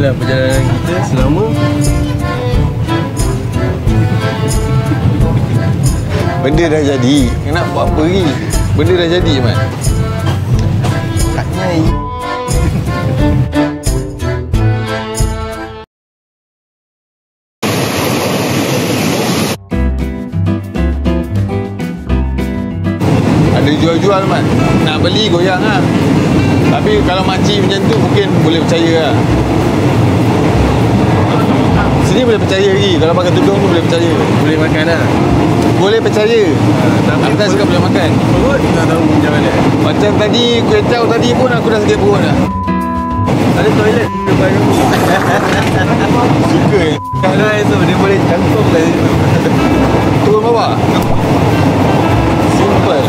inilah perjalanan kita selama benda dah jadi. Nak buat apa lagi? Benda dah jadi, Mat. katnya ada jual-jual, Mat. Nak beli goyang lah. Tapi kalau makcik macam tu mungkin boleh percaya lah. Sini boleh percaya lagi. Kalau pakai tudung tu boleh percaya. boleh makan lah. Boleh percaya. Aku suka boleh makan. Perut tak tahu macam mana. Macam tadi kuih chow tadi pun aku dah sakit perut dah. Ada toilet depan kamu. Suka. Kalau itu dia boleh cangkuk kat situ. Turun bawah. Simple.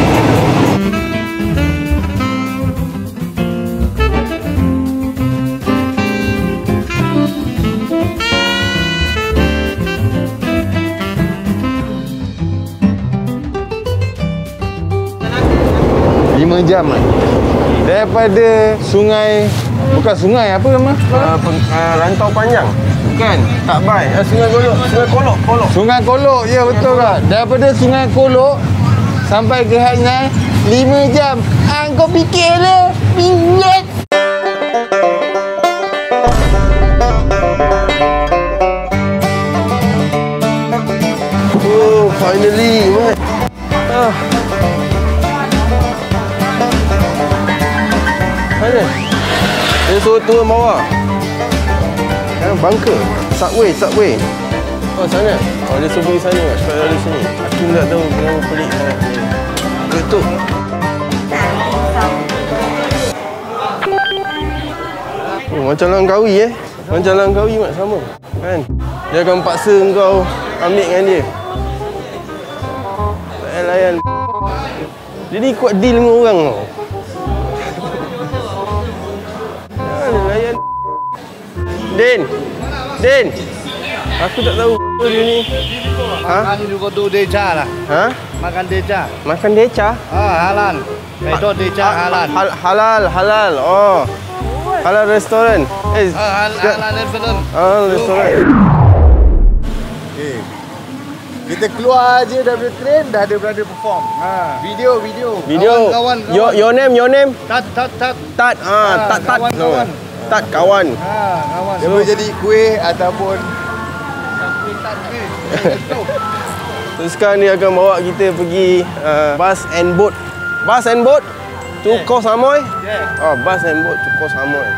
Lima jam kan? Daripada sungai, bukan sungai, apa nama? Rantau panjang. Bukan, tak bai. Sungai Kolok. Sungai Kolok, ya betul kan? Daripada Sungai Kolok sampai ke Hanyai 5 jam. Kau fikirlah minyak. Oh, finally, Mat. Mana? Dia suruh turun bawah. Bunker. Subway. Oh, sana. Oh, dia suruh pergi sana. Sebab dari sini. Aku tak tahu kenapa pelik sangat. Tutup. Oh, macam Langkawi Macam Langkawi, Mat, sama. Kan? Dia akan paksa kau ambil dengan dia. Tak payah layan. Dia ni kuat deal dengan orang tau. Jangan layan. Din. Aku tak tahu dia ni. Makan juga tu deca lah. Ha? Makan deca. Makan deca? Halal. Itu deca halal. Halal. Oh. Halal restoran. Halal restoran. Halal restoran. Kita keluar je daripada train, dah ada brother perform. Video. Kawan. Your name? Tat. Tat. Kawan. Tat kawan. Kawan. Dia boleh jadi kuih ataupun So sekarang dia akan bawa kita pergi bus and boat. Bus and boat to Koh Samui. Yeah. Oh, bus and boat to Koh Samui.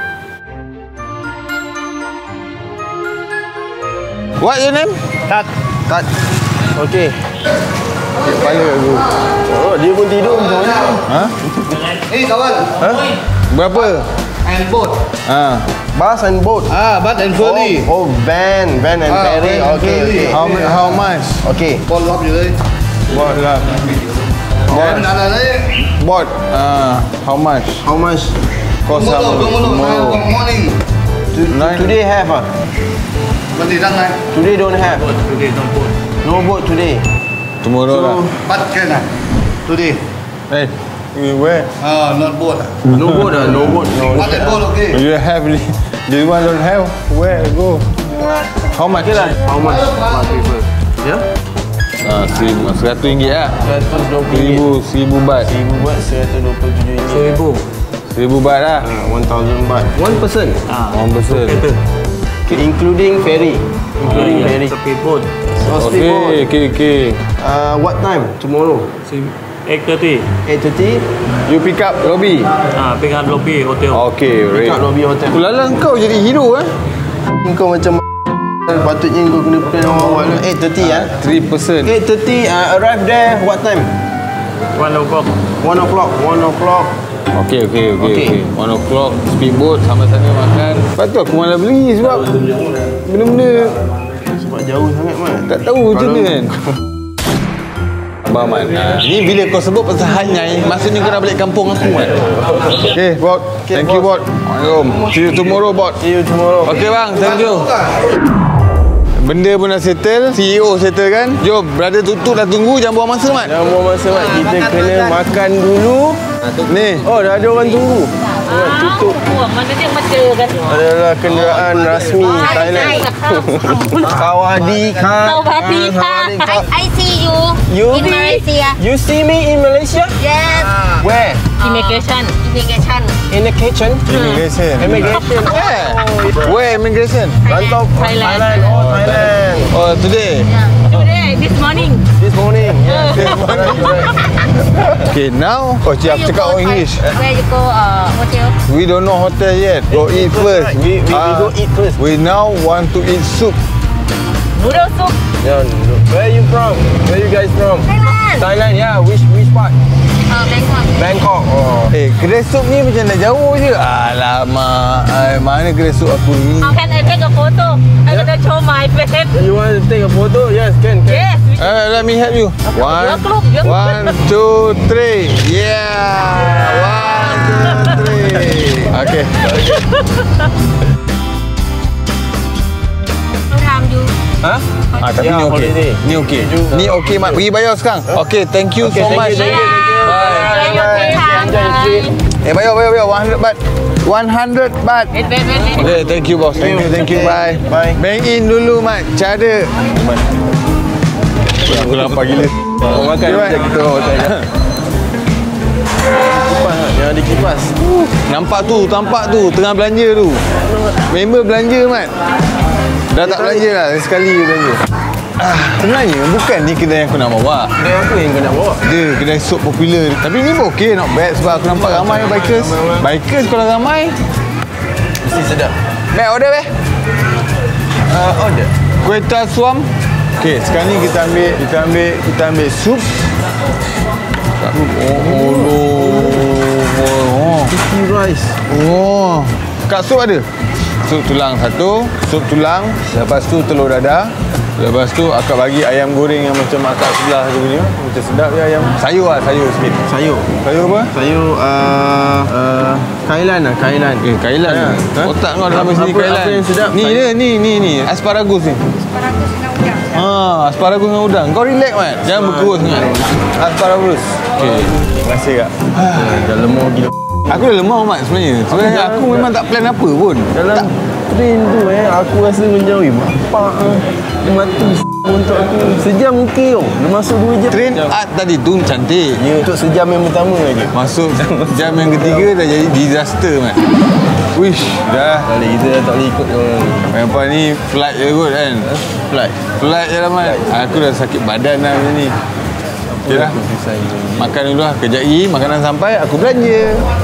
what your name? Tat. Okey. Kepala aku. Oh, dia pun tidur macam mana? Ha? Kawan. Ha? Berapa? And boat. Bus and boat. Boat and ferry. Oh, van and ferry. van and Okay. ferry. How much? Okay. Boat lop je đấy. What lah? Dan đấy. Bot. How much? How much? Cost Tomorrow. Morning. Today have ah. Vấn đề răng này. Today don't have. Today don't boat. No boat today. Tomorrow lah. Bắt cái này. Today. Hey, where? Not boat. No boat ah. No boat. Bắt and boat okay. You have? The one don't have? Where? Go. How much? Okay lah. How much? Ya? RM100 lah. RM120. RM1,000 baht. 1,000 baht, RM127. 1,000 baht lah. 1,000 baht. One person. One person. Including ferry. Including ferry. Speedboat. Okay. What time? Tomorrow? 8:30. 8:30. You pick up Robbie. Pick up lobby hotel. Okay, Pick up lobby hotel. Kulalah kau jadi hero Kau macam patutnya kau kena plan awal. 8:30 ah. 3 person. 8:30 arrive there what time? 1 o'clock. 1 o'clock. 1 o'clock. Okay. 1 o'clock speedboat sampai sana makan. Lepas tu aku malah beli sebab benda-benda Sebab jauh sangat Mat. tak tahu macam mana kan. Abang Man, ni bila kau sebut pasal Hanyai, maksudnya kau dah balik kampung aku kan. Okay, Bot. Thank you, Bot. Assalamualaikum. See you tomorrow, Bot. See you tomorrow. Okay bang, thank you. Benda pun dah settle, CEO settle kan. Jom, brother tutup dah tunggu, jangan buang masa Mat. Jangan buang masa Mat. Kita kena makan dulu. Ni. Oh, dah ada orang tunggu. tutup. ห่วงมันไม่ได้มาเจอกัน Adalah kenderaan rasmi Thailand. Sawadika. Sawadika. I see you, You in be- Malaysia. You see me in Malaysia? Yes. Where? Immigration. Immigration. In the kitchen? Immigration. Immigration. Where immigration? Rantau Thailand. Oh, Thailand. Oh, today. Today, this morning. This morning. Yeah. Okay, now. Oh, cik, aku cakap orang English. Where you go hotel? We don't know hotel yet. Go eat first. We go eat first. We now want to eat soup. Noodle soup. Yeah. Where you from? Where you guys from? Thailand. Thailand. Yeah. Which part? Bangkok. Bangkok. Oh. Kedai sup ni macam dah jauh je. Alamak. Mana kedai sup aku ni? How can I take a photo? I'm gonna show my face. You want to take a photo? Yes, can. Yes. Let me help you. One, Look. 1, 2, 3. Yeah. 1, 2, 3. Okay. What time you? Huh? Tapi Yeah, ni okey. holiday. Ni okey. Ni okey mak. Pergi bayar sekarang. Okay, thank you so much. Thank you. Bye. Enjoy your trip. Bayar. 100 baht. 100 baht. Wait. Okay, thank you boss. Thank you. Bye. Bye. Bank in dulu mat. Cara. Aku lapar gila. Makan Okay, kita hotel. Kipas, yang ada kipas. Nampak tu tengah belanja tu. Member belanja mat. Dah tak belanja lah, sekali belanja. Sebenarnya bukan ni kedai yang aku nak bawa. Kedai apa yang kau nak bawa? Dia kedai sup popular. Tapi ni pun okey, not bad sebab aku nampak ramai bikers. Bikers kalau ramai. Mesti sedap. Mat, order weh. Order. Kuih tar suam. Okey, sekarang ni kita ambil sup. Sticky rice. Oh. Kat sup ada. Sup tulang satu, sup tulang, lepas tu telur dadah. Lepas tu akak bagi ayam goreng yang macam akak sebelah tu punya. Macam sedap je ayam. Sayur sikit. Sayur. Sayur apa? Sayur kailan lah, kailan. Kailan. Ha? Otak kau dalam sini kailan. Apa yang sedap? Ni dia, ni. Asparagus ni. Asparagus dengan udang. Asparagus dengan udang. Kau relax mat. Jangan berkerus sangat. Asparagus. Okey. Terima kasih kak. Dah lemah gila. Aku dah lemah mat sebenarnya. Sebenarnya aku memang tak plan apa pun. Dalam train tu aku rasa macam bapak dia mati untuk aku. Sejam okey tau. Dia masuk 2 jam. Train art tadi tu cantik. Ya, untuk sejam yang pertama lagi. Masuk jam yang ketiga dah jadi disaster mat. Wish, dah. Kita dah tak boleh ikut orang. Apa ni flight je kot kan. Flight je lah mat. Aku dah sakit badan dah macam ni. Okay dah. Makan dulu lah. Kejap lagi makanan sampai aku belanja.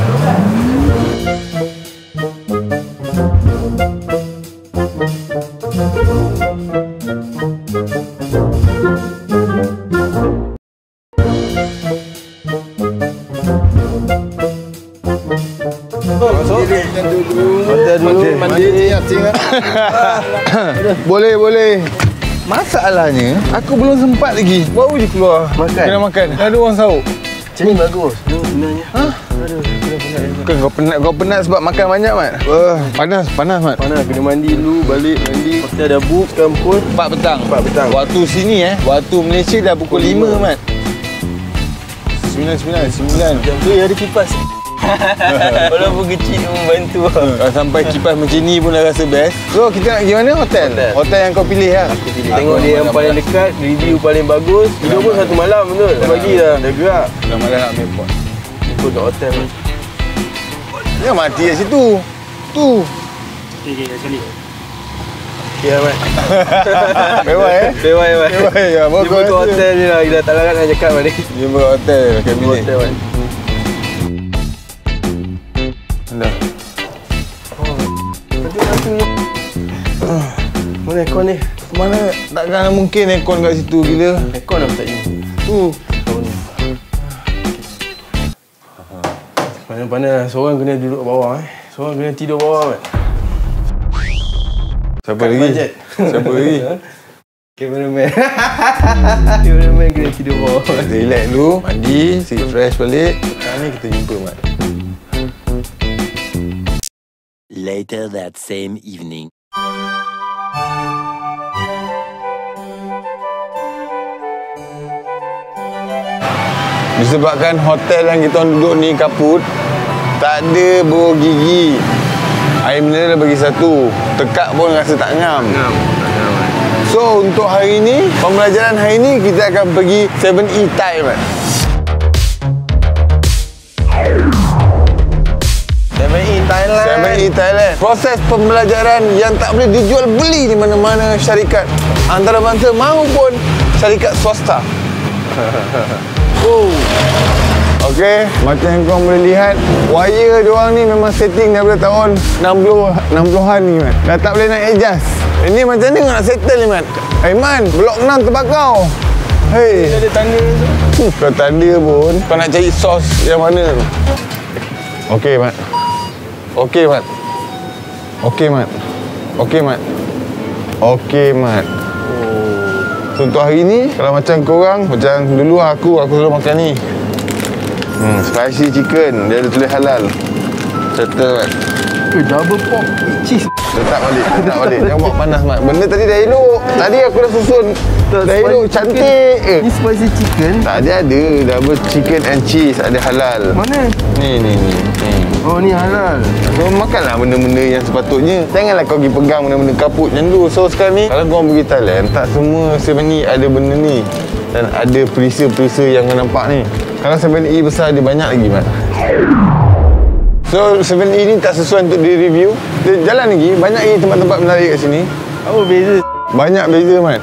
Hotel dulu, mandi. Boleh. Masalahnya, aku belum sempat lagi. Baru je keluar. Makan. Kena makan. Ada orang sahur. Macam ni bagus. Sebenarnya. Bukan kau penat sebab makan banyak mat. Panas mat. Mana kena mandi dulu, balik mandi. Hotel dah book sekarang pukul 4 petang. 4 petang. Waktu sini waktu Malaysia dah pukul 5 mat. 9. Jam tu ada kipas. Walaupun kecil membantu. Kalau sampai kipas macam ni pun dah rasa best. So kita nak pergi mana? Hotel yang kau pilih lah. Tengok dia yang paling dekat, review paling bagus. Tidur pun 1 malam betul. Dah bagi dah. Dah gerak. Dah malam nak ambil pot. Ikut kat hotel. Jangan mati kat situ. Tu. Okay, sekali. Okay Ahmad. Mewah Mewah Ahmad. Ya, Jumpa kat hotel ni lah. Gila tak larat nak cakap Ahmad ni. Jumpa kat hotel. Kat bilik. Hotel Ahmad. Dah. Mana aircon ni? Mana takkan mungkin aircon kat situ gila. Aircon apa tak ni? Tu. Panas-panas. Seorang kena duduk bawah Seorang kena tidur bawah Ahmad. Siapa lagi? Siapa lagi? Cameraman. Cameraman kena tidur bawah. Relax dulu, mandi, sikit fresh balik. Sekarang ni kita jumpa mat. Later that same evening. Disebabkan hotel yang kita duduk ni kaput, Tak ada bau gigi. Air mineral bagi satu. Tekak pun rasa tak ngam. So untuk hari ni, pembelajaran hari ni kita akan pergi 7E Thailand. 7E Thailand. 7E Thailand. Proses pembelajaran yang tak boleh dijual beli di mana-mana syarikat antarabangsa maupun syarikat swasta. Okey, macam yang korang boleh lihat, wire diorang ni memang setting daripada tahun 60-an ni, Mat. Dah tak boleh nak adjust. Ini macam ni nak settle ni, Mat. Man, blok 6 terbakar. Hei. Ada tanda tu. Kau tanda pun, kau nak cari sos yang mana tu? Okey, Mat. Okey, Mat. Okey, Mat. Okey, Mat. Okey, Mat. So, untuk hari ni, kalau macam korang, macam dulu aku selalu makan ni. Spicy chicken, dia ada tulis halal. Settle, Mat. Double pork cheese. Letak balik. Jangan buat panas, Mat. Benda tadi dah elok. Tadi aku dah susun. Dah elok, cantik. Ni spicy chicken. Tadi ada double chicken and cheese, ada halal. Mana? Ni. Oh, ni halal. So makanlah benda-benda yang sepatutnya. Janganlah kau pergi pegang benda-benda kaput macam tu. So sekarang ni, kalau kau pergi Thailand, tak semua 7E ada benda ni. Dan ada perisa-perisa yang kau nampak ni. Kalau 7E besar, dia banyak lagi, Mat. So 7E ni tak sesuai untuk di-review. Dia jalan lagi, banyak lagi tempat-tempat menarik kat sini. Apa beza? Banyak beza, Mat.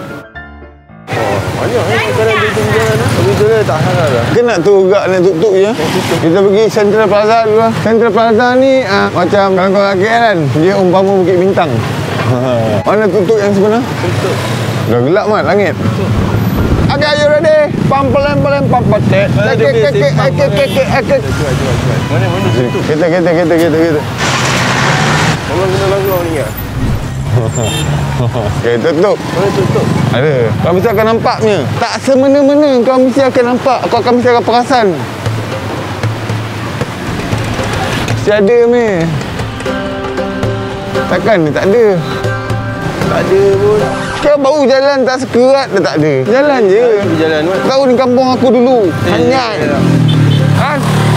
Banyak sekarang beza jalan lah. Tapi tu tak halal lah. Kita nak tutup tutup je. Kita pergi Central Plaza dulu lah. Central Plaza ni macam kalau kau kaki kan, dia umpama Bukit Bintang. Mana tutup yang sebenar? Tutup. Dah gelap, Mat, langit. Okay, are you ready? Pam pelan pam patek. Mana tutup? Kita. Kalau kena langgar ni ke? Okay, tutup. Mana tutup? Ada. Kau mesti akan nampaknya. Tak semena-mena kau mesti akan nampak. Kau akan mesti akan perasan. Mesti ada, meh. Takkan dia tak ada? Tak ada pun. Kau baru jalan tak sekerat dah tak ada. Jalan je. Jalan, Mat. Tahu ni kampung aku dulu. Hanyai. Ha?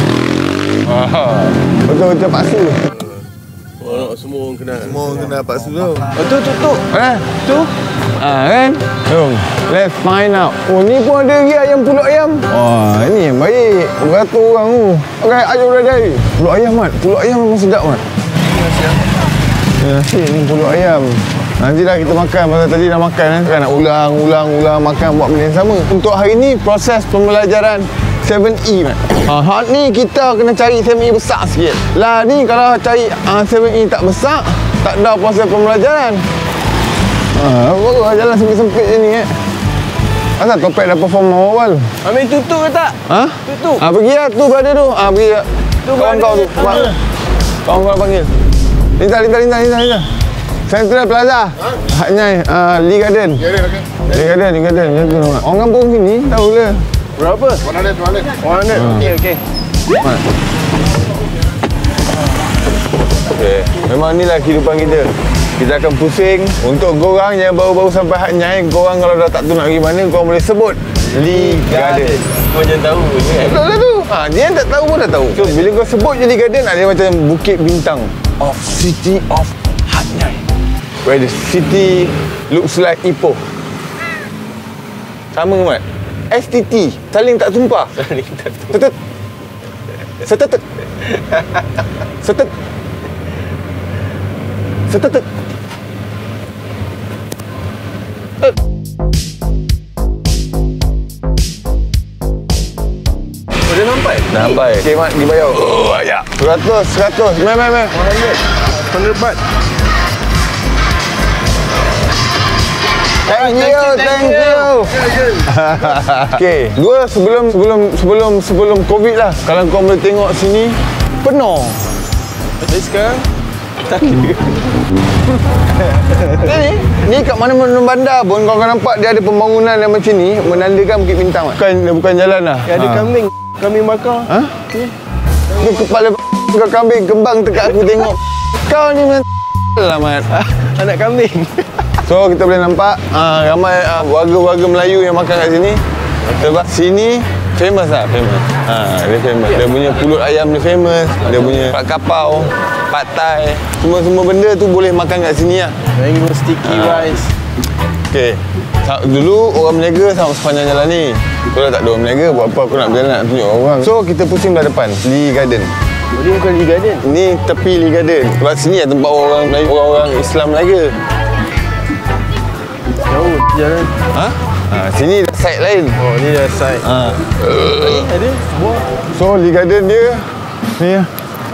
Betul-betul paksa. Orang semua orang kenal. Semua orang kenal paksa tu. Oh, tu. Tu? Kan? Jom. Let's find out. Oh, ni pun ada lagi ayam pulut ayam. Wah, ini yang baik. Beratur orang tu. Okay, ayam ready. Pulut ayam, Mat. Pulut ayam memang sedap, Mat. Nasi ni pulut ayam. Nantilah kita makan. Pasal tadi dah makan kan. Nak ulang makan buat benda yang sama. Untuk hari ni, proses pembelajaran 7E, Mat. Hak ni kita kena cari 7E besar sikit. Lah ni kalau cari 7E tak besar, tak ada proses pembelajaran. Baru jalan sempit-sempit je ni Asal topek dah perform awal. Ambil tutup ke tak? Ha? Tutup. Pergi lah tu berada tu. Pergi lah. Tu Kawan kau tu. Kawan kau panggil. Lintas. Central Plaza. Haknya Lee Garden. Lee Garden. Macam tu nama. Orang kampung sini tahu lah. Berapa? 100. Okey. Okay. Memang inilah kehidupan kita. Kita akan pusing. Untuk korang yang baru-baru sampai Haknyai, korang kalau dah tak tahu nak pergi mana, korang boleh sebut Lee Garden. Kau macam tahu je kan? Betul lah tu. Dia yang tak tahu pun dah tahu. So, bila kau sebut je Lee Garden, dia macam Bukit Bintang of City of Haknyai. Where the city looks like Ipoh. Sama, Mat. STT. Saling tak tumpah. Saling tak tahu. Setetet. Dah sampai? Sampai. Okay, Mat, pergi bayar. Ya. 100. Meh. 100 baht. Thank you. Okay, dua sebelum Covid lah. Kalau kau boleh tengok sini penuh. Tapi sekarang tak ada. Ni kat mana-mana bandar pun kau akan nampak dia ada pembangunan yang macam ni menandakan Bukit Bintang. Bukan jalan lah. Ada kambing bakar. Ha? Ni kepala kau kambing kembang dekat aku tengok. Kau ni memang lah, Mat. Anak kambing. So kita boleh nampak ramai warga-warga Melayu yang makan kat sini. Sebab sini famous lah, famous. Dia famous. Dia punya pulut ayam dia famous. Dia punya pad kapau, pad thai. Semua benda tu boleh makan kat sini lah. Mango sticky rice. Okey. Dulu orang berniaga sama sepanjang jalan ni. Kalau tak ada orang berniaga, buat apa aku nak berjalan nak tunjuk orang. So kita pusing belah depan, Lee Garden. Oh, dia bukan Lee Garden. Ni tepi Lee Garden. Sebab sini lah tempat orang Islam berniaga. Jauh jalan. Sini dah side lain. Oh, ni dah side. Ada buah. So Lee Garden dia ni lah.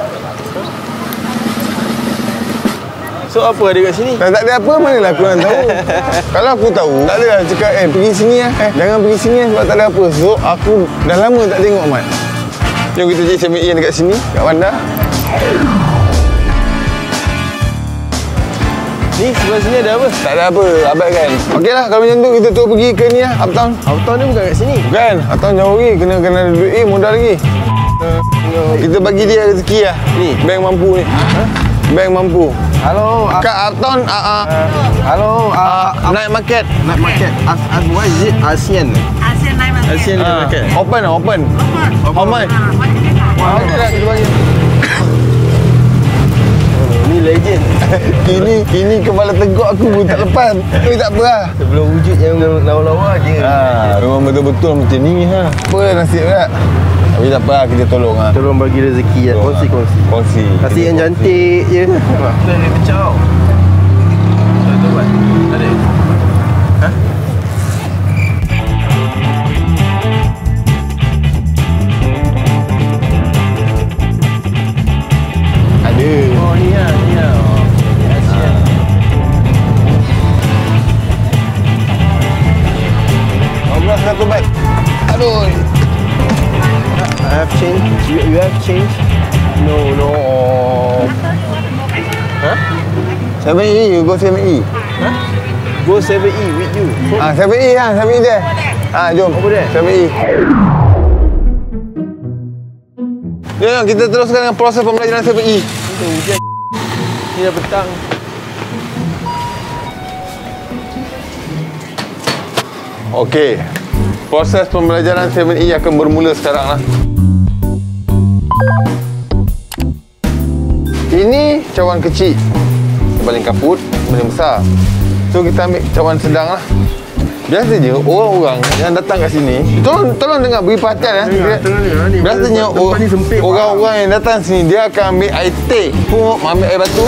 So apa ada kat sini? Tak ada apa, manalah aku nak tahu. Kalau aku tahu, tak ada lah cakap pergi sini lah. Jangan pergi sini lah sebab tak ada apa. So aku dah lama tak tengok Mat. Jom kita cari 7-Eleven dekat sini, kat bandar. Ni sebelah sini ada apa? Tak ada apa, abaikan. Okey lah, kalau macam tu kita terus pergi ke ni lah, Uptown. Uptown ni bukan kat sini. Bukan, Uptown jauh lagi. Kena ada duit, modal lagi. Kita bagi dia rezeki lah. Ni? Bank mampu ni. Bank mampu. Halo. Kat Uptown, Halo. night market. Night market. What is it? ASEAN. ASEAN Night Market. ASEAN Night Market. Open. How much? Okey lah, kita bagi. Ni legend. Kini kepala teguk aku pun tak lepas. Tapi tak apa lah. Sebelum wujud yang lawa-lawa je. Memang betul-betul macam ni ha. Apa nasib pula. Tapi tak apa lah, kita tolong lah. Tolong bagi rezeki lah. Kongsi. Kasih yang cantik je. Nampak? Tu dia pecah tau. Tu buat. Ada? Ha? Ada. Oh, ni lah. ASEAN. Satu bat. Aduh. I have change. You have change? No. Huh? 7E, you go 7E. Huh? Go 7E with you. 7E lah, 7E there. Jom. Apa dia? 7E. Jom, kita teruskan dengan proses pembelajaran 7E. Hujan. Ni dah petang. Okey. Proses pembelajaran 7E akan bermula sekarang lah. Ini cawan kecil. Yang paling kaput, paling besar. So kita ambil cawan sedang lah. Biasanya orang-orang yang datang kat sini, tolong dengar, beri perhatian ya. Biasanya orang-orang yang datang sini dia akan ambil air teh, ambil air batu.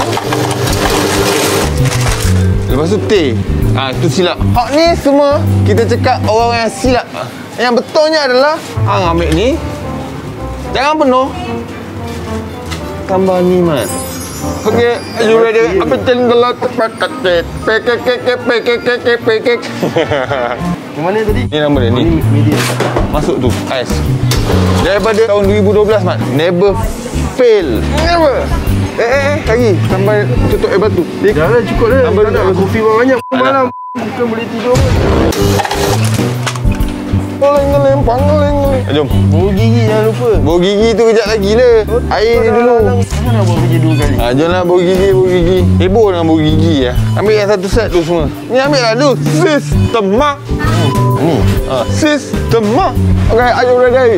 Lepas tu teh. Itu silap. Hak ni semua kita cakap orang yang silap. Yang betulnya adalah ambil ni. Jangan penuh. Tambah ni Mat. Okey, you ready? Apa cendelat paket. Pekek. Yang mana tadi? Ni nama dia ni. Medium. Masuk tu ais. Daripada tahun 2012 Mat. Never fail. Never. Lagi sampai tutup air batu. Dah lah, cukup dah. Tambah Tak nak dulu. kopi banyak malam. Bukan boleh tidur pun. Pangling. Jom. Bau gigi jangan lupa. Bau gigi tu kejap lagi lah. Air ni dulu. Jangan nak buat kerja 2 kali. Jom lah bau gigi. Heboh dengan bau gigi ya. Ambil yang satu set tu semua. Ni ambil lah tu. Sistema. Ni. Sistema. Okay, are you ready?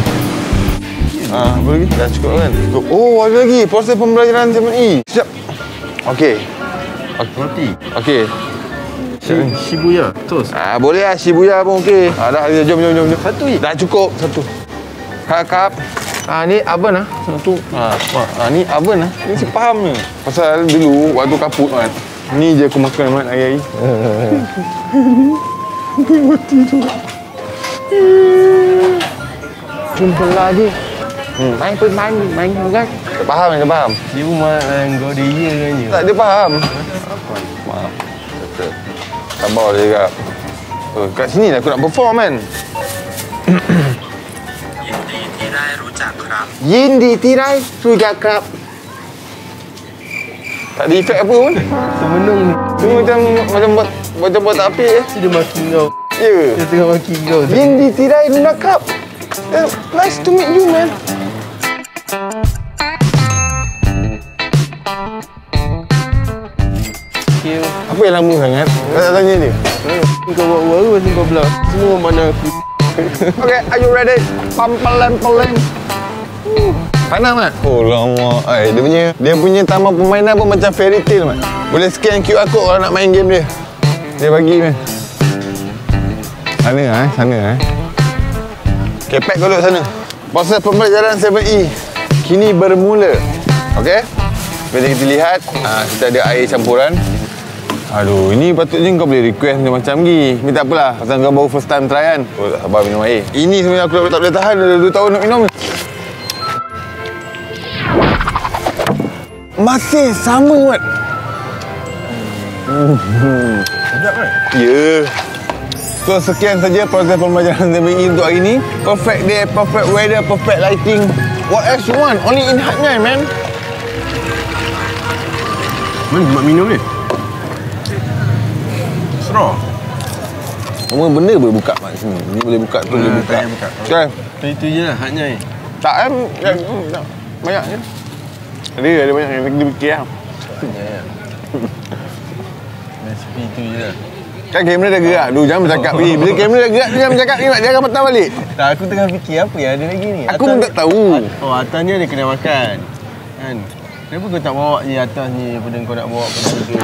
Apa lagi? Dah cukup kan? Oh, ada lagi. Proses pembelajaran 7E. Siap. Okey. Roti. Okey. Shibuya. Toast. Boleh lah. Shibuya pun okey. Dah, jom. Satu je? Dah cukup. Satu. Kap. Ni oven lah. Satu. Ni oven lah. Ni si faham ni. Pasal dulu waktu kaput kan. Ni je aku makan Mat hari-hari. Mati tu. Jumpa lagi. Main kan? Tak faham. Dia pun main kau dia kan je. Tak, dia faham. Maaf. Sabar dia cakap. Kat sini lah aku nak perform kan. Yindi tirai rujak krab. Tak ada efek apa pun. Semenung ni. Cuma macam buat tak apik. Dia maki kau. Ya. Dia tengah maki kau. Yindi tirai rujak krab. Nice to meet you man. Thank you. Apa yang lama sangat? Tak tanya dia. Kau buat baru pasal kau belah. Semua orang pandang aku. Okay, are you ready? Pampalan-palan. Panas, Mat? Oh, lama. Dia punya taman permainan pun macam fairy tale, Mat. Boleh scan QR code kalau nak main game dia. Dia bagi, Mat. Sana. Okay, pack kau duduk sana. Proses pembelajaran 7E kini bermula. Okay? Bila kita lihat, kita ada air campuran. Aduh, ini patutnya kau boleh request macam ni. Ni tak apalah, pasal kau baru first time try kan. Oh, tak sabar minum air. Ini sebenarnya aku tak boleh tahan, dah 2 tahun nak minum. Masih sama, Mat. Sedap kan? Ya. So, sekian saja proses pembelajaran 7E untuk hari ni. Perfect day, perfect weather, perfect lighting. What else you want? Only in Hat Yai, man. Mana mak minum ni? Straw. Semua benda boleh buka kat sini. Ni boleh buka, tu boleh buka. Okay. Itu je lah Hat Yai. Tak, banyak je. Ada banyak yang kita fikir lah. Resipi itu je lah. Kan kamera dah gerak. Duh, jangan bercakap ni. Bila kamera dah gerak, jangan bercakap ni, Mat. Dia akan patah balik. Tak, aku tengah fikir apa yang ada lagi ni. Aku pun tak tahu. Oh, atas ni ada kedai makan. Kan? Kenapa kau tak bawa je atas ni daripada kau nak bawa pada burger?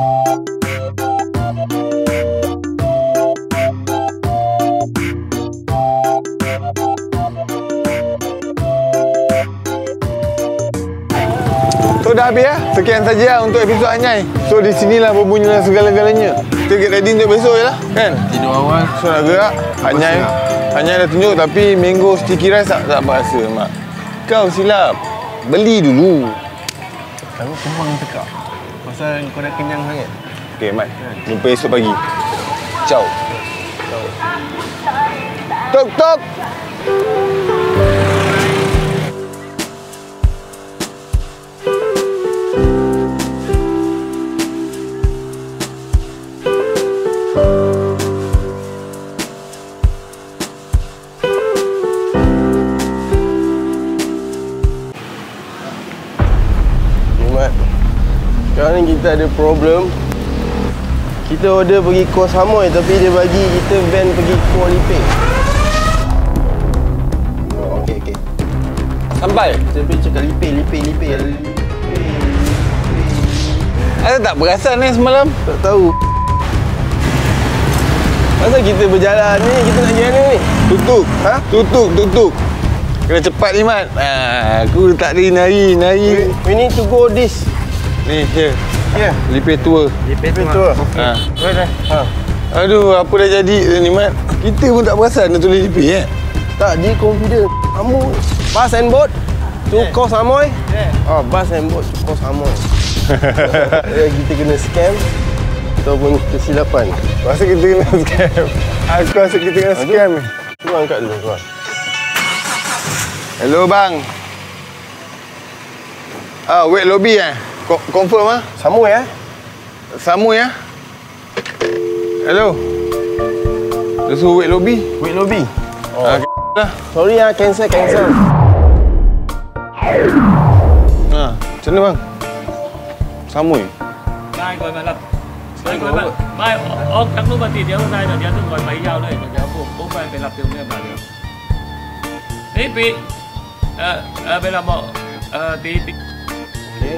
So dah habis lah. Sekian saja untuk episod Hat Yai. So di sinilah berbunyilah segala-galanya. Kita get ready untuk besok je lah. Kan? Tidur awal. So nak gerak. Hat Yai dah tunjuk tapi mango sticky rice tak berasa, Mak. Kau silap. Beli dulu. Aku kembang tekak. Pasal kau dah kenyang sangat. Okay, Mat. Jumpa esok pagi. Ciao. Tok, tok. Sekarang ni kita ada problem. Kita order pergi Koh Samui tapi dia bagi kita van pergi Kuala Lumpur. Oh, okey. Sampai. Tapi cakap Lipir. Ada tak perasan ni semalam? Tak tahu. Masa kita berjalan ni, kita nak pergi mana ni? Tutup. Tutup. Kena cepat ni, Mat. Aku tak ada nari. We need to go this. Ni, here. Yeah. Lipir tour. Lipir tour. Aduh, apa dah jadi ni, Mat? Kita pun tak perasan dia tulis Lipir, Tak, dia confident. Kamu bus and boat to Koh Samui? Oh, bus and boat to Koh Samui. Kita kena scam ataupun kesilapan. Rasa kita kena scam. Aku rasa kita kena scam. Cuba angkat dulu, tuan. Hello, bang. Wait lobby confirm Samui Samui Hello. Dia suruh wait lobby. Wait lobby. Lah. Sorry cancel. Macam mana, bang? Samui. Mai gọi mà lập. Mai các lúc mà thì đéo này là đéo đừng gọi máy giao đây, còn đéo bố mai phải lập từ nghe bà được. Đấy bị bây là một tí. Okay.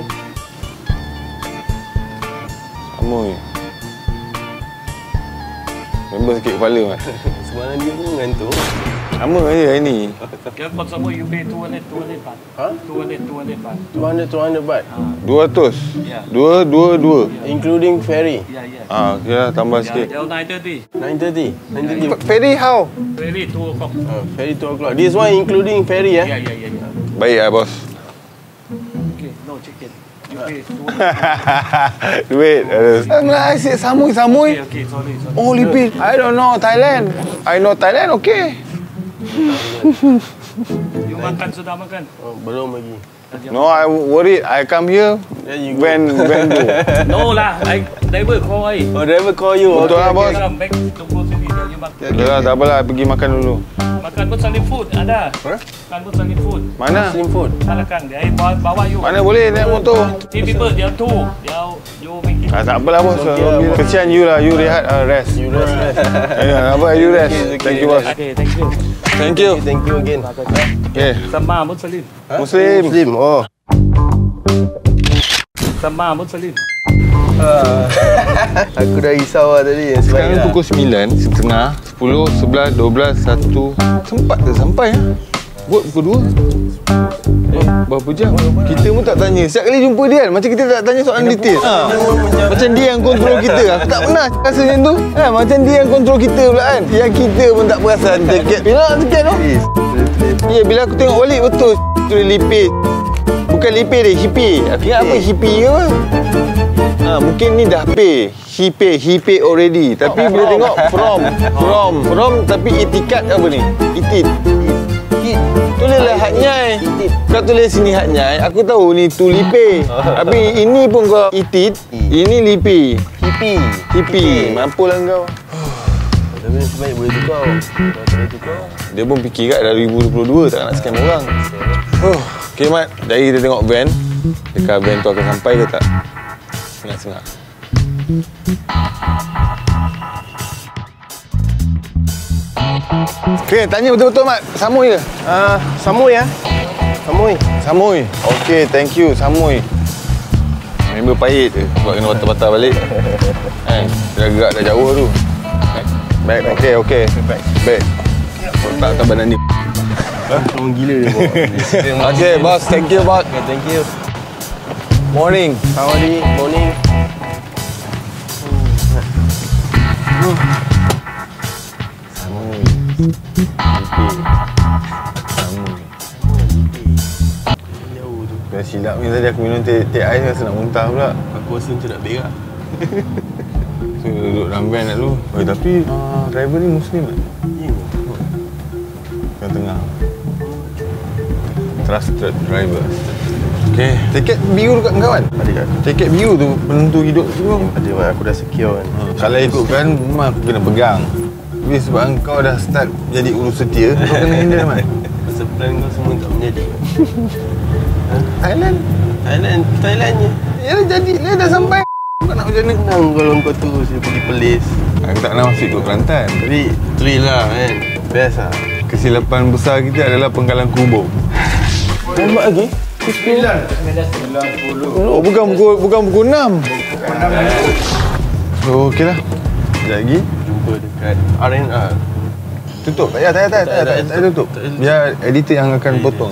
Samui. Member sikit kepala, Mat. Sebenarnya dia pun ngantuk. Sama je hari ni. Cái con số you pay 200 baht. Hah? 200 baht. 200 baht. 200. Ya. 2. Including ferry. Ya. Okay lah, tambah sikit. Đéo 930. 930. Ferry how? Ferry 2 o'clock. Ferry 2 o'clock. This one including ferry Ya. Baik lah, bos. Okay, no chicken. You pay 200. Duit. I said Samui. Okay, sorry. Oh, Lipir. I don't know Thailand. I know Thailand, okay. You makan sudah makan? Oh, belum lagi. No, I worried. I come here There you go. when go. No lah, I driver call ai. Oh, driver call you. Betul lah, bos. Come back to go to me, you makan. Dah lah, tak apalah. Pergi makan dulu. Makan pun saling food ada. Huh? Makan pun saling food. Mana? Muslim food. Silakan dia bawa you. Mana boleh naik motor? People dia tu, dia you make Tak apalah bos. Kesian you lah. You rehat, rest. You rest. Apa you rest. Thank you bos. Okay, thank you. Thank you. Thank you again. Okay. Sama Muslim. Muslim. Oh. Sama Muslim. Aku dah risau lah tadi. Sekarang pukul 9, setengah, 10, 11, 12, 1. Sempat ke sampai? Buat pukul 2. Berapa jam? Kita pun tak tanya. Setiap kali jumpa dia kan, macam kita tak tanya soalan detail. Macam dia yang kontrol kita. Aku tak pernah rasa macam tu. Macam dia yang kontrol kita pula kan. Yang kita pun tak perasan. Tiket. Bila tiket tu? Ya, bila aku tengok balik betul. Tu lipis. Bukan lipis dia, hippie. Aku ingat apa hippie ke apa? Mungkin ni dah pay. He pay already. Tapi bila tengok from tapi itikat apa ni? Itit. Tulislah hak nyai. Kau tulis sini hak nyai, aku tahu ni tu lipe. Tapi ini pun kau itit, ini lipe. Hippie. Mampulah kau. Tapi nasib baik boleh tukar. Kalau tak boleh tukar. Dia pun fikir kat 2022 tak nak scam orang. Okay Mat, dari kita tengok van. Dekat van tu akan sampai ke tak? Setengah-setengah. Okay, tanya betul-betul Mat. Samui ke? Samui ya. Samui. Okay, thank you. Samui. Member pahit je. Sebab kena patah-patah balik. Dah gerak dah jauh tu. Baik, okay. Baik. Tak badan ni. Semua gila dia bawa. Okay, boss. Thank you, boss. Okay, thank you. Morning. Howdy. Morning. Samui. Dah silap ni tadi aku minum teh ais rasa nak muntah pula. Aku rasa macam nak berak. So duduk dalam van kat tu. Tapi driver ni Muslim tak? Ya. Yang tengah. Trusted driver. Okay. Tiket biru dekat kawan? Ada kat aku. Tiket biru tu penentu hidup semua. Ada Mat, aku dah secure kan. Kalau ikutkan, memang aku kena pegang. Tapi sebab kau dah start jadi urus setia, kau kena handle Mat. Masa plan kau semua tak menjadi. Thailand je. Ya dah jadi, dah sampai. Kau nak macam mana? Senang kalau kau terus dia pergi Perlis. Aku tak nak masuk ikut Kelantan. Tapi thrill lah kan. Best lah. Kesilapan besar kita adalah penggalan kubur. Nampak lagi? 9:90. Oh, bukan pukul 6. So, okeylah. Sekejap lagi. Jumpa dekat R&R. Tutup. Tak payah tutup. Biar editor yang akan potong.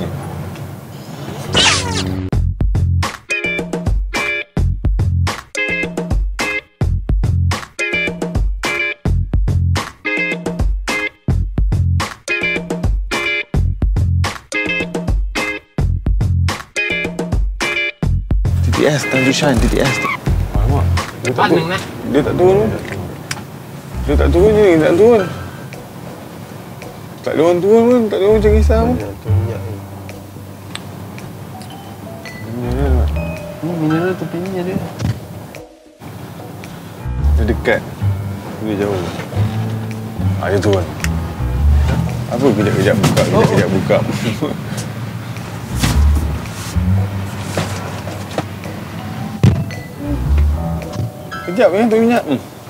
TTS, time to shine, TTS. Alamak. Dia tak turun. Dia tak turun. Dia tak turun je, tak turun. Tak ada orang turun pun, tak ada orang macam kisah pun. Mineral. Mineral tepi ni ada. Dia dekat. Dia jauh. Dia turun. Apa kejap-kejap buka, kejap-kejap buka. Kejap ya, tu minyak.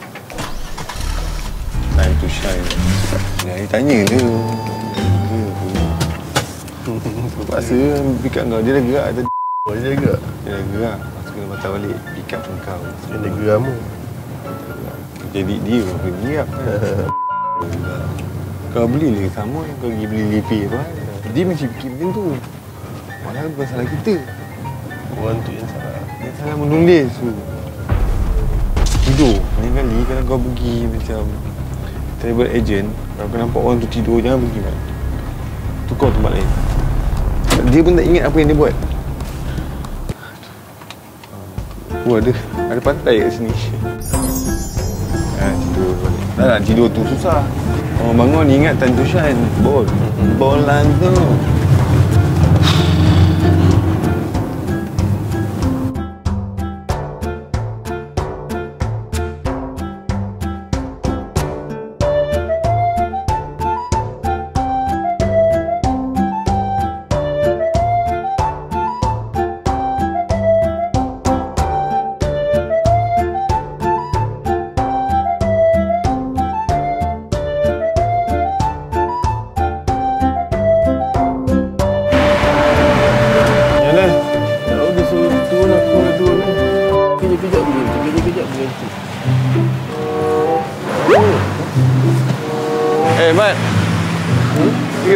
Time to shine. Dia tanya dia. Terpaksa pick up kau. Dia dah gerak tadi. Oh, dia gerak? Dia dah gerak. Lepas tu kena patah balik. Pick up kau. Dia dah geram tu. Jadi dia pun gerak kan. Kau beli lagi sama yang kau pergi beli lipi apa. Dia mesti fikir macam tu. Malah bukan salah kita. Orang tu yang salah. Dia salah menulis tu. Tidur. Lain kali kalau kau pergi macam travel agent, kalau kau nampak orang tu tidur, jangan pergi kan. Tukar tempat lain. Dia pun tak ingat apa yang dia buat. Oh, ada pantai kat sini. Tidur balik. Dah tidur tu susah. Orang bangun ingat time to shine. Bolan tu.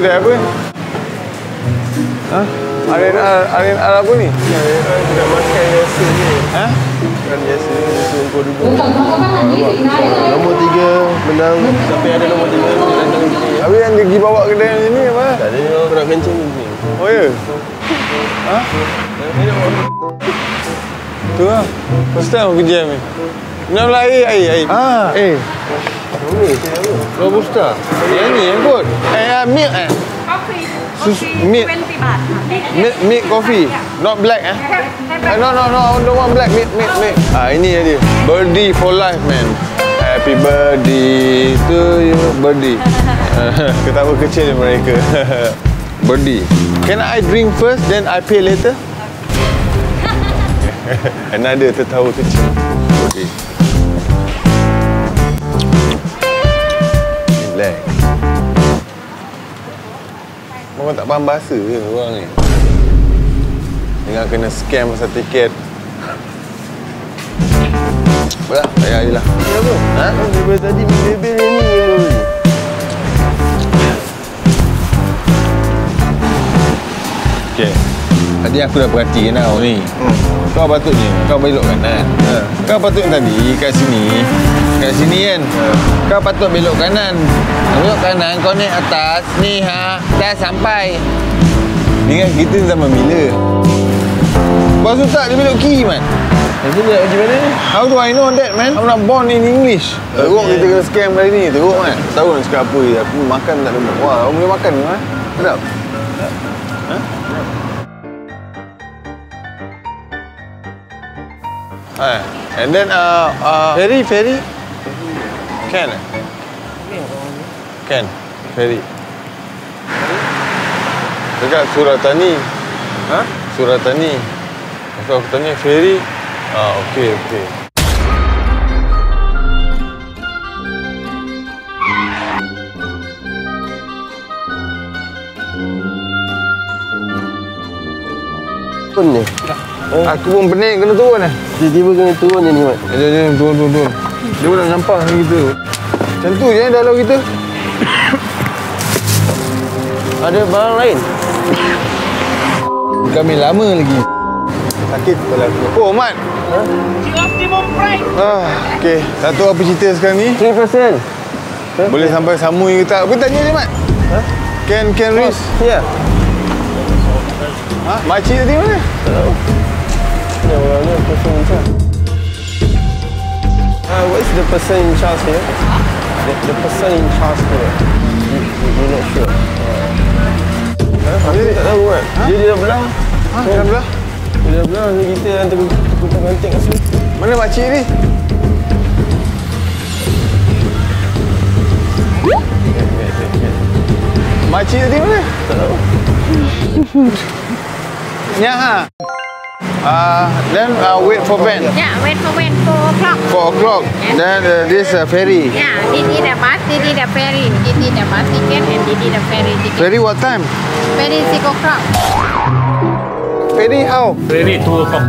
Kedai apa? Ha? Arin apa ni? Nak makan biasa ni. Ha? Makan biasa ni, suruh kau duduk. Nombor 3 menang. Siapa yang ada nombor 3 dia datang sini. Habis yang dia pergi bawa kedai yang sini apa? Tak ada, kau nak kencing ni. Oh ya? Ha? Tu lah. First time aku jam ni. Minum lah air. Ah, Ni saya apa? Robusta. Yang ni yang kot. Milk Coffee. milk. 20 baht. Milk coffee. Not black No, I don't want black. Milk. Ah, ini dia. Birdie for life, man. Happy birthday to you, Birdie. Ketawa kecil mereka. Birdie. Can I drink first, then I pay later? Another tertawa kecil. Okay. Relax. Orang tak faham bahasa ke orang ni? Dengan kena scam pasal tiket. Apalah, bayar je lah. Ni apa? Ha? Daripada tadi bebel ni yang beli. Okay. Tadi aku dah perhatikan kau ni. Kau patutnya kau belok kanan. Kau patutnya tadi kat sini kan. Kau patut belok kanan. Belok kanan kau naik atas. Ni dah sampai. Ni kan kita zaman bila? Lepas tu tak dia belok kiri man. Jadi nak pergi mana ni? How do I know that man? I'm not born in English. Teruk kita kena scam kali ni. Teruk man. Tahu nak cakap apa je. Aku makan tak ada. Wah, aku boleh makan ni man. Sedap. And then ferry can ferry dekat Suratani. Suratani. Aku tanya ferry. Okey. Turun ni. Aku pun pening kena turun Tiba-tiba kena turun je ni, Mat. Jom turun. Dia pun nak nyampah dengan kita. Macam tu je dalam kita. Ada barang lain? Kami lama lagi. Sakit kepala aku. Oh, Mat. Optimum price. Okey. Satu apa cerita sekarang ni? 3%. Boleh sampai Samui ke tak? Apa tanya je, Mat? Can reach? Ya. Makcik tadi mana? Tak tahu. Ni orang ni person in charge. What is the person in charge here? The person in charge here. You're not sure. Aku tak tahu kan. Dia dah belah. Dia dah belah? Dia dah belah. Kita yang tergantik kat sini. Mana makcik ni? Makcik tadi mana? Tak tahu. Nyaha. Then wait for van. Yeah, wait for when 4 o'clock. 4 o'clock. Then this ferry. Yeah, this is the bus, this is the ferry. This is the bus ticket and this is the ferry ticket. Ferry what time? Ferry 6 o'clock. Ferry how? Ready 2 o'clock.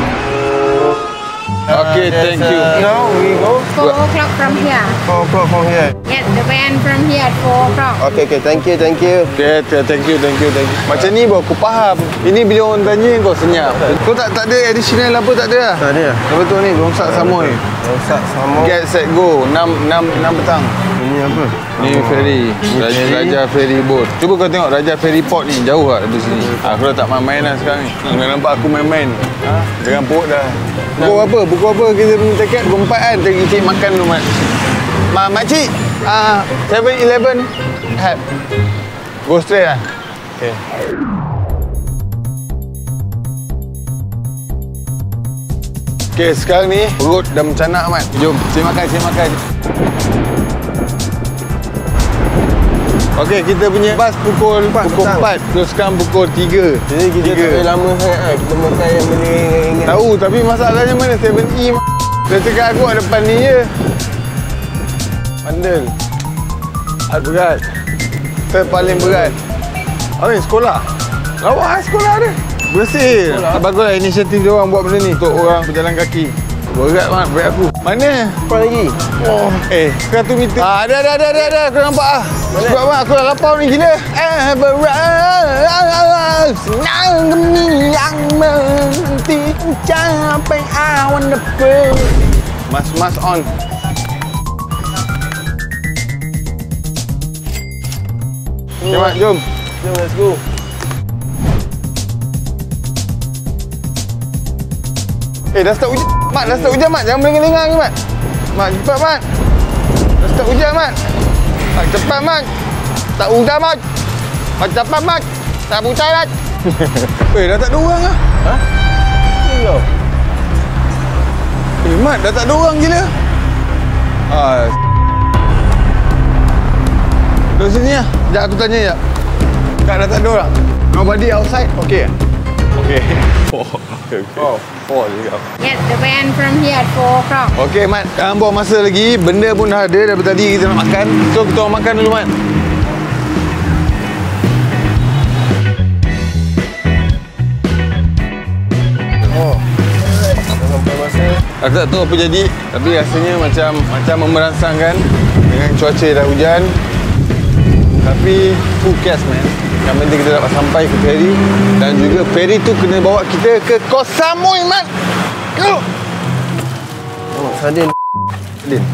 Okay, thank you. Now we go 4 o'clock from here. 4 o'clock from here. Get the van from here at 4 o'clock. Okay, thank you. Okay, thank you. Macam ni baru aku faham. Ini bila orang tanya kau senyap. Kau tak ada additional apa tak ada lah? Tak ada. Betul ni, Rongsak Samui. Rosak sama. Get set go, 6 petang. Ini apa? Ni ferry. Raja Ferry Boat. Cuba kau tengok Raja Ferry Port ni jauh tak dari sini. Aku dah tak main-main lah sekarang ni. Kau nampak aku main-main. Dengan perut dah. Buku apa kita punya tiket? Pukul 4 kan. Kita cik makan dulu, Mat. Makcik, 7-Eleven have. Go straight lah. Okay. Okay, sekarang ni perut dah mencanak, Mat. Jom, cik makan. Okey, kita punya bas pukul 4. Terus sekarang pukul 3. Jadi kita tak boleh lama sangat kan. Kita makan yang boleh ingat. Tahu, tapi masalahnya mana 7E. Dia cakap aku kat depan ni je. Pandel. Berat. Terpaling berat. Sekolah. Lawa sekolah dia. Bersih. Baguslah inisiatif dia orang buat benda ni untuk orang berjalan kaki. Berat banget berat aku. Mana? Apa lagi? 100 meter. Ada. Aku nampak Sebab mak aku dah lapar ni gila. Senang demi yang mencapai awan depan. Mas on. Okay, Mat, jom. Jom, let's go. Dah start hujan. Mat, dah start hujan, Mat. Jangan melengah-lengah ni, Mat. Mat, cepat, Mat. Dah start hujan, Mat. Mat, cepat, Mat. Tak hujan, Mat. Mat, cepat, Mat. Tak hujan, Mat. Dah tak ada orang lah. Ha? Ni kau. Mat, dah tak ada orang gila. Duduk sini lah. Sekejap aku tanya sekejap. Kak, dah tak ada orang? Nobody outside? Okay. Okay. Four juga. Yes, the van from here at 4 o'clock. Okay, Mat. Jangan buang masa lagi. Benda pun dah ada. Daripada tadi kita nak makan. So, kita orang makan dulu, Mat. Sampai masa. Aku tak tahu apa jadi. Tapi rasanya macam memerangsangkan. Dengan cuaca dah hujan. Tapi, who cares, man? Yang penting kita dapat sampai ke ferry. Dan juga ferry tu kena bawa kita ke Koh Samui, Mat. Go! Oh, Sadin. Din.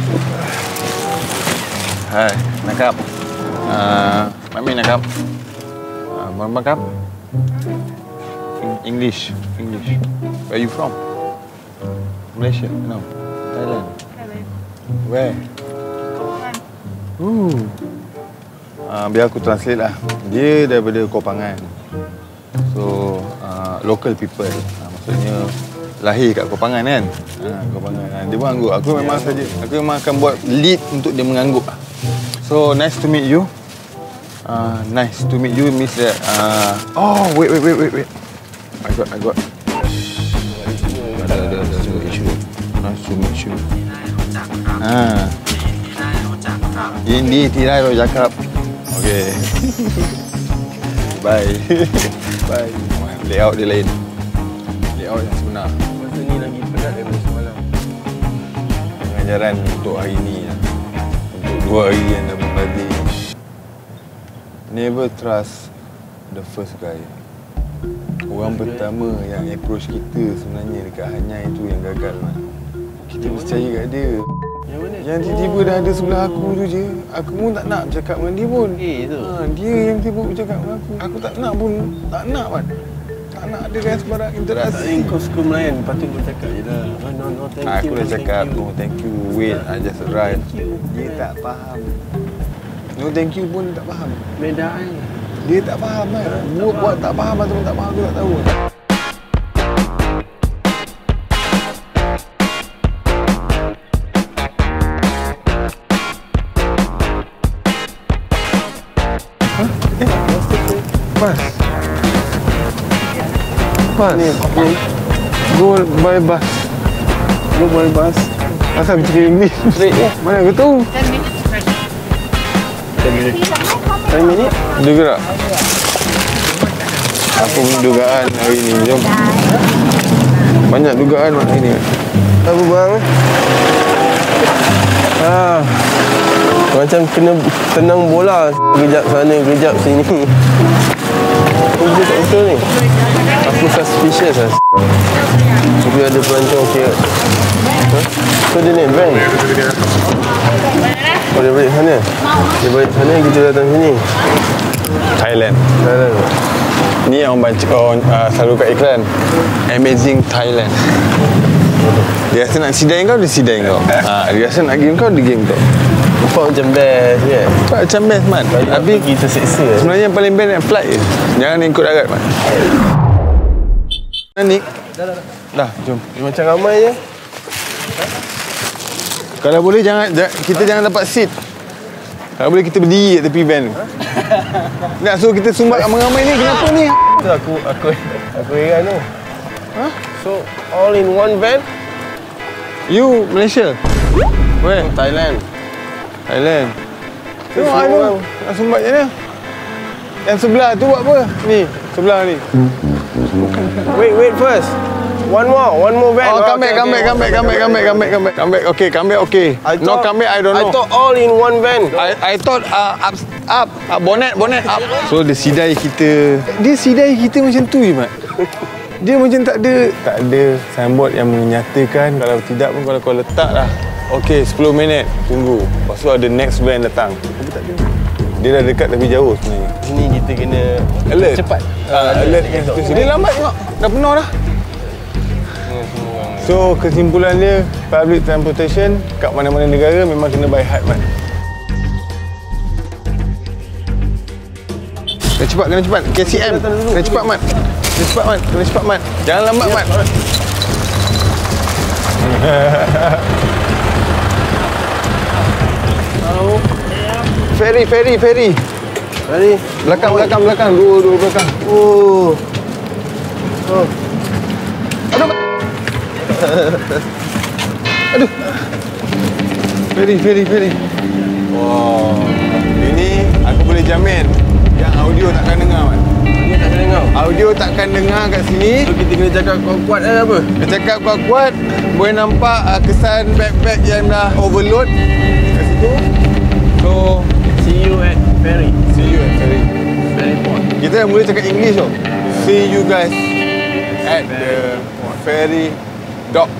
Hai, nakap. Mami nakap. Mama nakap. English. Where are you from? Malaysia? No. Thailand. Where? Biar aku translate lah. Dia daripada Koh Phangan. So, local people. Maksudnya lahir kat Koh Phangan kan. Koh Phangan. Dia pun angguk. Aku memang saja. Aku memang akan buat lead untuk dia mengangguk. So, nice to meet you. Nice to meet you means that oh, wait. I got. Ada issue. Nice to meet you. Ini tirai lo cakap. Okay. Bye. Bye. Layout dia lain. Layout yang sebenar. Masa ni lagi penat daripada semalam. Pengajaran untuk hari ni lah. Untuk 2 hari yang dah berlalu. Never trust the first guy. Orang pertama yang approach kita sebenarnya dekat Hanyai tu yang gagal, Man. Kita percaya kat dia. Yang mana? Yang tiba-tiba dah ada sebelah aku tu je. Aku pun tak nak bercakap dengan dia pun. Tu. Dia yang tiba bercakap dengan aku. Aku tak nak pun. Tak nak, Man. Tak nak ada kan sebarang interaksi. Kau suka Melayan, patut kau cakap je dah. No, thank you. Aku dah cakap, no thank you. Wait, I just arrived. Dia tak faham. No thank you pun tak faham. Beda Dia tak faham kan. Buat tak faham atau tak faham aku tak tahu. Bas. Ni Go by bus. Go by bus. Asal bercakap English? Straight ni. Mana aku tahu? 10 minutes fresh. 10 minit. Dia gerak. Apa pun dugaan hari ni. Jom. Banyak dugaan hari ni. Apa bang? Macam kena tenang bola. Kejap sana, kejap sini. Dia tak betul ni. Aku suspicious lah. Tapi ada pelancong kira. So dia naik van. Oh dia balik sana. Dia balik sana, kita datang sini. Thailand. Ni yang orang baca selalu kat iklan. Amazing Thailand. Dia rasa nak sidai kau, dia sidai kau. Dia rasa nak game kau, dia game kau. Nampak macam best je. Nampak macam best, Man. Tapi kita seksa. sebenarnya yang paling best naik flight je. Jangan ikut darat, Man. Naik. Dah, jom. Dia macam ramai je. Kalau boleh kita jangan dapat seat. Kalau boleh kita berdiri kat tepi van tu. Nak suruh kita sumbat ramai-ramai ni, kenapa ni? Tu aku heran tu. So all in one van? You Malaysia? Where? Thailand. Tengok I tu. Nak sumbat je ni. Yang sebelah tu buat apa? Ni, sebelah ni. Wait first. One more van. Oh, come back. Okay, come back. Okay. No, come back. I don't know. I thought all in one van. I thought up. Bonnet up. So dia sidai kita macam tu je, Mat. Dia macam tak ada signboard yang menyatakan. Kalau tidak pun kalau kau letak lah. Okay, 10 minit tunggu. Lepas tu ada next van datang. Tapi tak ada. Dia dah dekat tapi jauh sebenarnya. Sini kita kena alert. cepat. Alert. Dia lambat tengok. Dah penuh dah. So kesimpulan dia, public transportation kat mana-mana negara memang kena by heart, Mat. Kena cepat. KCM. Kena cepat, Mat. Jangan lambat, Mat. Ferry. Belakang. Dua belakang. Oh. Aduh. Ferry. Wow. Ini aku boleh jamin yang audio takkan dengar, Mat. Ini tak kena dengar. Audio takkan dengar kat sini. So kita kena cakap kuat-kuat apa? Cakap kuat-kuat. Boleh nampak kesan backpack yang dah overload kat situ. So, See you at ferry. Ferry port. kita dah mula cakap English tau. See you guys at the ferry dock.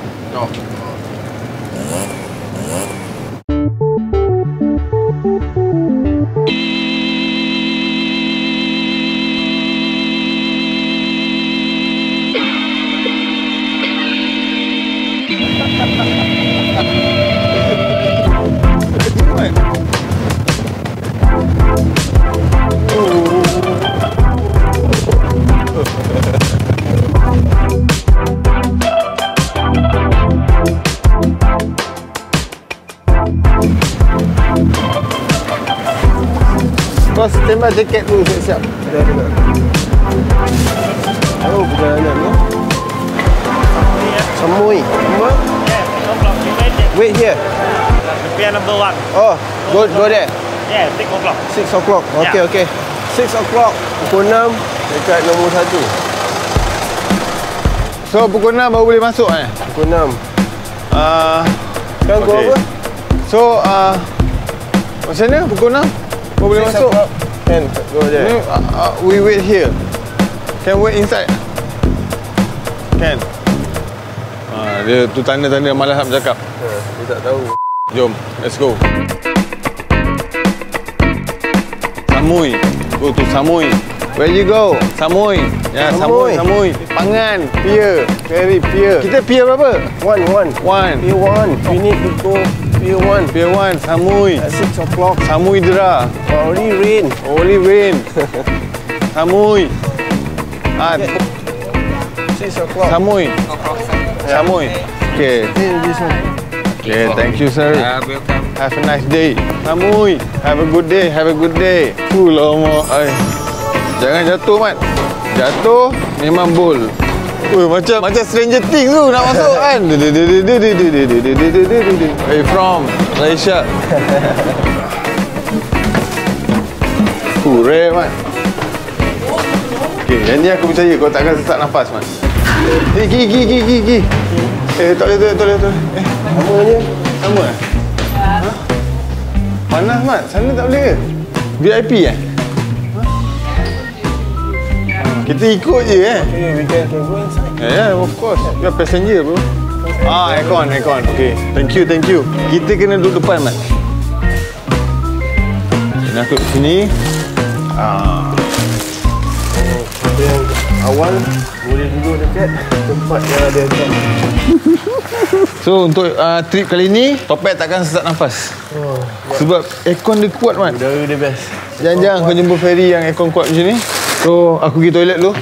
Kau standby jaket dulu siap-siap. Oh, perjalanan ni. Samui. Semua? Yes, no problem. You wait there. Wait here. Prepare number 1. Oh, go there. Yeah, 6 o'clock. 6 o'clock. Okay. 6 o'clock. Pukul 6 dekat nombor 1. So pukul 6 baru boleh masuk Pukul 6. Kan okay. apa? So macam mana pukul 6 baru boleh 6 masuk? o'clock. Can go there. We wait here. Can wait inside? Can. Dia tu tanda-tanda malas nak bercakap. Dia tak tahu. Jom, let's go. Samui. Go to Samui. Where you go? Samui. Ya, Samui. Samui. Pangan, pier, ferry pier. Kita pier berapa? One. Pier 1. We need to go Pier 1. Pier 1, Samui. At 6 o'clock. Samui Dera. Only rain. Samui. 6 o'clock. Samui. Okay. Okay, thank you, sir. Welcome. Have a nice day. Samui. Have a good day. Lama. Jangan jatuh, Mat. Jatuh memang bol. Macam Stranger Things tu nak masuk kan. Hey, from Malaysia. Rare, Mat. Okay, yang ni aku percaya kau takkan sesak nafas, Mat. Gi. Tak boleh. Sama je. Sama Panas, Mat. Sana tak boleh ke? VIP Kita ikut je Okay, we can go inside. Yeah, of course. You are passenger, bro. Aircon. Okay. Thank you. Kita kena duduk depan, Mat. Nak duduk sini. Kita yang awal boleh duduk dekat tempat yang ada aircon. So, untuk trip kali ni, Topet takkan sesak nafas. Sebab aircon dia kuat, Mat. Udara dia best. Jangan kau jumpa ferry yang aircon kuat macam ni. So, aku pergi toilet dulu.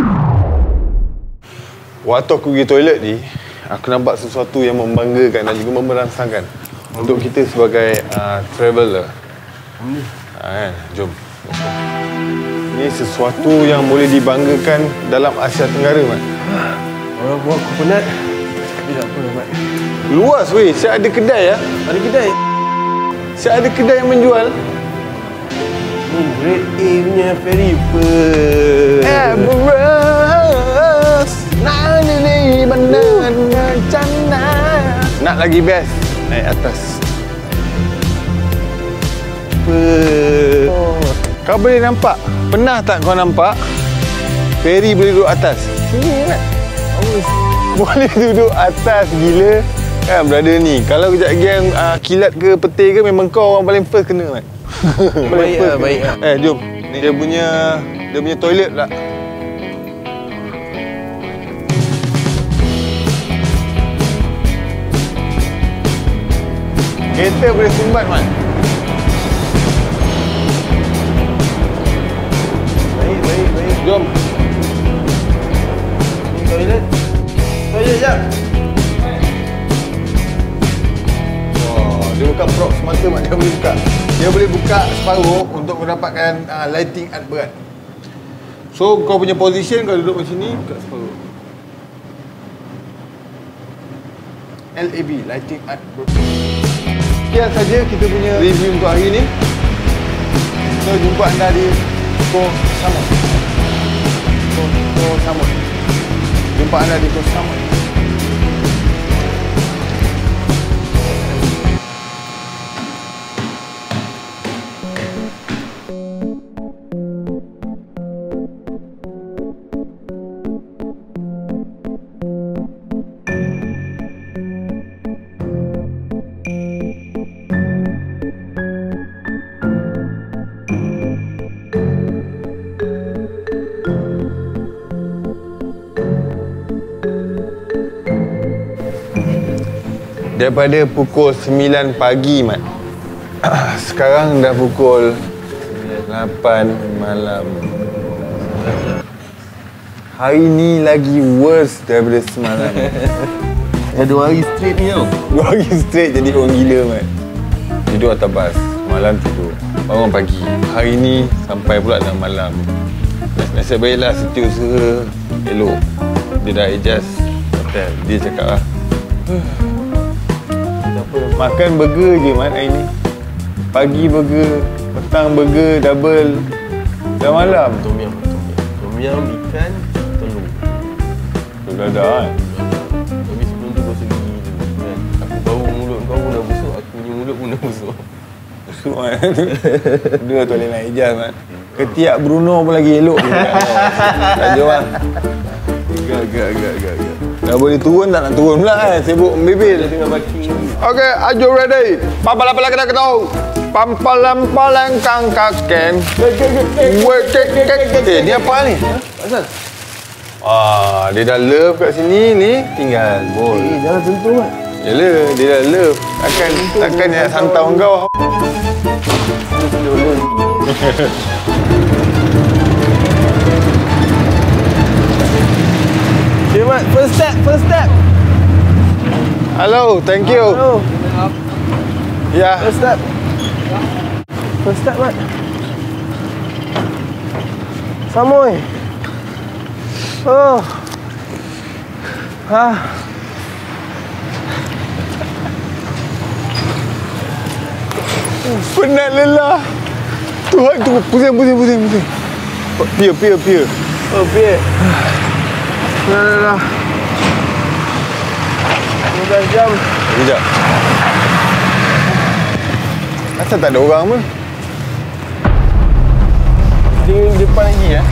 Waktu aku pergi toilet ni, aku nampak sesuatu yang membanggakan dan juga merangsangkan untuk kita sebagai traveller. Jom. Ini sesuatu yang boleh dibanggakan dalam Asia Tenggara, Mat. Orang buat aku penat. Tapi tak apa, Mat. Luas, weh. Siap ada kedai, ya. Ada kedai. Siap ada kedai yang menjual. Ni grade A punya ferry. Everest 95 lagi best naik atas. Kau boleh nampak? Pernah tak kau nampak feri boleh duduk atas? Sini kan? Boleh duduk atas, gila. Kan brother ni, kalau kejap lagi yang kilat ke peti ke, memang kau orang paling first kena kan? Baik lah, baik lah. Jom. Ni dia punya toilet pula. Kereta boleh sumbat, Man. Baik. Jom. Toilet jap. Dia buka prop semata, Mak. Dia boleh buka. Dia boleh buka separuh untuk mendapatkan lighting art berat. So, kau punya position, kau duduk macam ni, buka separuh. LAB, lighting art berat. Sekian saja kita punya review untuk hari ni. So, jumpa anda di Koh Samut. Koh Samut. Jumpa anda di Koh Samut. Daripada pukul 9 pagi, Mat. Sekarang dah pukul 8 malam. Hari ni lagi worse daripada semalam. Dah 2 hari straight ni tau. 2 hari straight jadi orang gila, Mat. Tidur atas bas, malam tidur, bangun pagi. Hari ni sampai pula dalam malam. Nasib baiklah setiausaha elok. Dia dah adjust hotel. Dia cakap lah, makan burger je, Mat, hari ni. Pagi burger, petang burger, double. Dah malam. Tom yum, ikan, telur. Telur dadah kan? Tapi sebelum tu kau segi dulu kan. Aku bau mulut kau pun dah busuk, aku punya mulut pun dah busuk. Busuk, Mat. Dia tu boleh nak adjust, Mat. Ketiak Bruno pun lagi elok. Tak jom, Mat. Agak. Dah boleh turun tak nak turun pula kan? Sibuk membibil. Tengah baking. Okay, are you ready? Pampal-pampal kena ketau. Pampal-pampal kang kaken. Ni apa ni? Asal? Dia dah love kat sini ni. Tinggal bol. Jangan sentuh kan. Yalah, dia dah love. Takkan nak santau kau. Okay, Mat. First step. Hello, thank you. Hello. Ya. First step, Mat. Samoy. Penat lelah. Tuhan tu pusing. Pier. Oh, pier. Dah. 12 jam. Sekejap. Asal tak ada orang pun? Di depan lagi ya.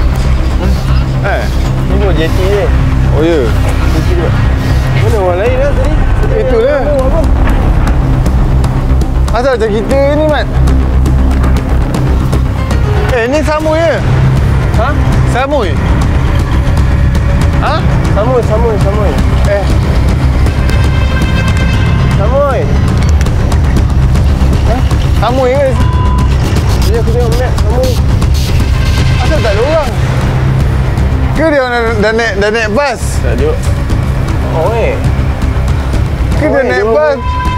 Ni buat jeti je. Oh ya. Jeti dia. Mana orang lain lah tadi? Itulah. Apa? Asal macam kita ni, Mat? Ni Samoy ya? Ha? Samoy? Ha? Samoy. Samoy Samoy ke? Jadi aku tengok map Samoy. Asal tak ada orang? Ke dia orang dah naik bas? Tak ada. Ke dia naik bas?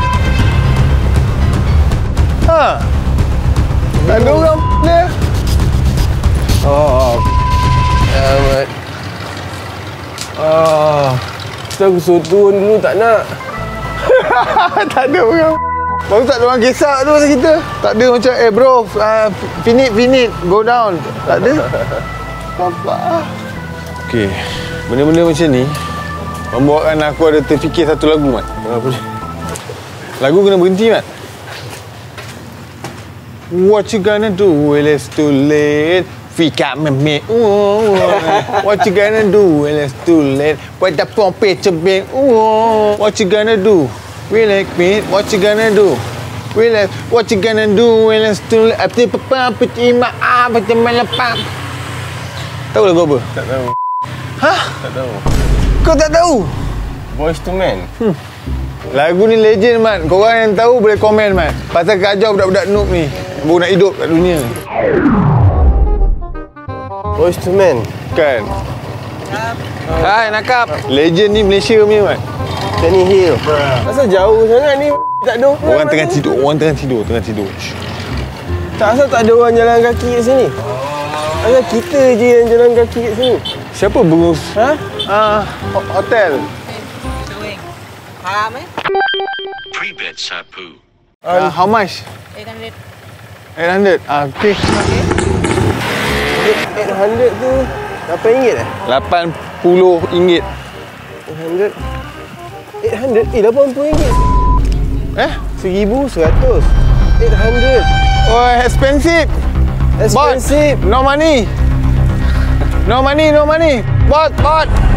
Tak ada orang dia. Amat. Kita aku suruh turun dulu tak nak. Tak ada orang. Baru tak ada orang kisah tu pasal kita. Tak ada macam, bro, finit, go down. Tak ada. Nampak. Okey, benda-benda macam ni membuatkan aku ada terfikir satu lagu, Mat. Apa ni? Lagu kena berhenti, Mat. What you gonna do when it's too late? Fika meme. What you gonna do when it's too late? What the pompe cebeng. What you gonna do? Relax, mate. What you gonna do? Relax. What you gonna do when it's too late? Apa papa petima macam melepap. Tahu lagu apa? Tak tahu. Hah? Tak tahu. Kau tak tahu? Boys to Men. Lagu ni legend, Mat. Korang yang tahu boleh komen, Mat. Pasal kacau budak-budak noob ni. Baru nak hidup kat dunia ni. Boys to Men. Kan? Hai, nakap. Legend ni Malaysia punya, Mat. Kenny Hill. Asal jauh sangat ni? Tak ada Orang tengah tidur. Orang tengah tidur. Shh. Tak, asal tak ada orang jalan kaki kat sini? Asal kita je yang jalan kaki kat sini? Siapa berus? Ha? Hotel. Pre-bed sapu. How much? 800. 800. Okay. 800 tu RM8 eh? RM80. 800. 800? RM80. RM1,100. 800. Oh, expensive. Expensive. Bot, no money. No money. Bot.